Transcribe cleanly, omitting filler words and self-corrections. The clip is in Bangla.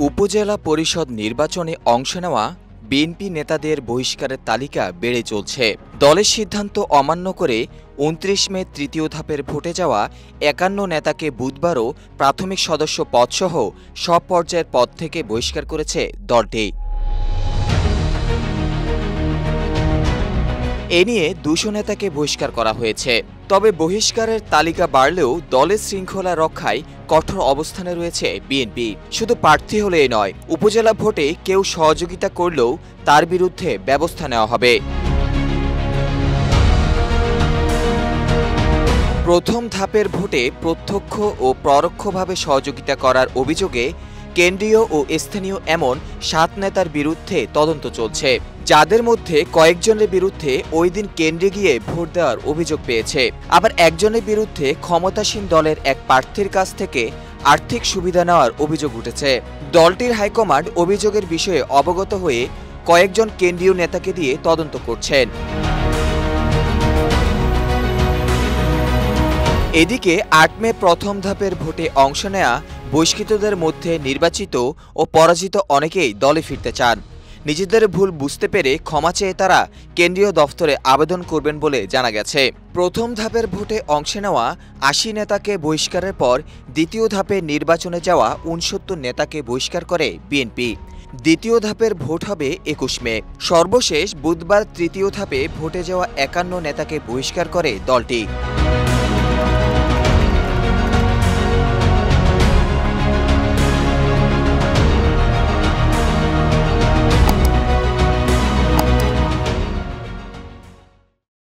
উপজেলা পরিষদ নির্বাচনে অংশ নেওয়া বিএনপি নেতাদের বহিষ্কারের তালিকা বেড়ে চলছে। দলের সিদ্ধান্ত অমান্য করে ২৯ মে তৃতীয় ধাপের ভোটে যাওয়া ৫১ নেতাকে বুধবারও প্রাথমিক সদস্য পদসহ সব পর্যায়ের পদ থেকে বহিষ্কার করেছে দলটি। এ নিয়ে ২০০ নেতাকে বহিষ্কার করা হয়েছে। তবে বহিষ্কারের তালিকা বাড়লেও দলের শৃঙ্খলা রক্ষায় কঠোর অবস্থানে রয়েছে বিএনপি। শুধু প্রার্থী হলেই নয়, উপজেলা ভোটে কেউ সহযোগিতা করলেও তার বিরুদ্ধে ব্যবস্থা নেওয়া হবে। প্রথম ধাপের ভোটে প্রত্যক্ষ ও পরোক্ষভাবে সহযোগিতা করার অভিযোগে কেন্দ্রীয় ও স্থানীয় এমন ৭ নেতার বিরুদ্ধে তদন্ত চলছে, যাদের মধ্যে কয়েকজনের বিরুদ্ধে ওই দিন কেন্দ্রে গিয়ে ভোট দেওয়ার অভিযোগ পেয়েছে। আবার একজনের বিরুদ্ধে ক্ষমতাসীন দলের এক প্রার্থীর কাছ থেকে আর্থিক সুবিধা নেওয়ার অভিযোগ উঠেছে। দলটির হাইকমান্ড অভিযোগের বিষয়ে অবগত হয়ে কয়েকজন কেন্দ্রীয় নেতাকে দিয়ে তদন্ত করছেন। এদিকে ৮ মে প্রথম ধাপের ভোটে অংশ নেয়া বহিষ্কৃতদের মধ্যে নির্বাচিত ও পরাজিত অনেকেই দলে ফিরতে চান। নিজেদের ভুল বুঝতে পেরে ক্ষমা চেয়ে তারা কেন্দ্রীয় দফতরে আবেদন করবেন বলে জানা গেছে। প্রথম ধাপের ভোটে অংশ নেওয়া ৮০ নেতাকে বহিষ্কারের পর দ্বিতীয় ধাপে নির্বাচনে যাওয়া ৬৯ নেতাকে বহিষ্কার করে বিএনপি। দ্বিতীয় ধাপের ভোট হবে ২১ মে। সর্বশেষ বুধবার তৃতীয় ধাপে ভোটে যাওয়া ৫১ নেতাকে বহিষ্কার করে দলটি।